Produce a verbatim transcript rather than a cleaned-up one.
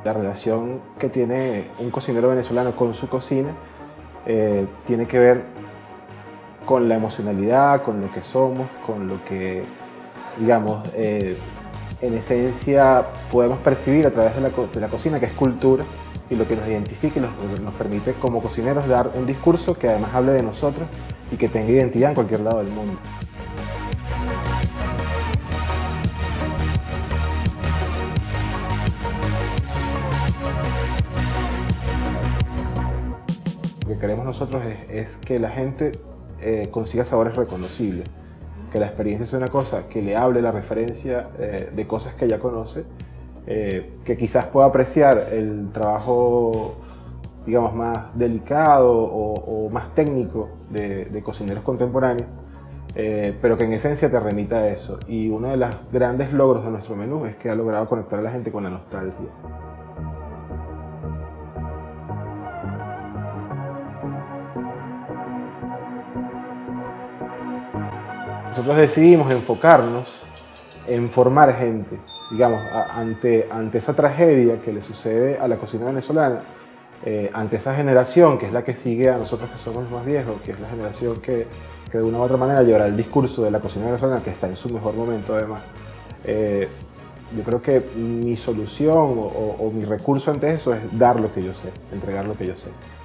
La relación que tiene un cocinero venezolano con su cocina eh, tiene que ver con la emocionalidad, con lo que somos, con lo que, digamos, eh, en esencia podemos percibir a través de la, co de la cocina, que es cultura, y lo que nos identifica y nos, nos permite como cocineros dar un discurso que además hable de nosotros y que tenga identidad en cualquier lado del mundo. Lo que queremos nosotros es, es que la gente eh, consiga sabores reconocibles, que la experiencia sea una cosa que le hable la referencia eh, de cosas que ya conoce, eh, que quizás pueda apreciar el trabajo, digamos, más delicado o, o más técnico de, de cocineros contemporáneos, eh, pero que en esencia te remita a eso. Y uno de los grandes logros de nuestro menú es que ha logrado conectar a la gente con la nostalgia. Nosotros decidimos enfocarnos en formar gente, digamos, a, ante, ante esa tragedia que le sucede a la cocina venezolana, eh, ante esa generación que es la que sigue a nosotros que somos los más viejos, que es la generación que, que de una u otra manera llevará el discurso de la cocina venezolana, que está en su mejor momento además. Eh, yo creo que mi solución o, o, o mi recurso ante eso es dar lo que yo sé, entregar lo que yo sé.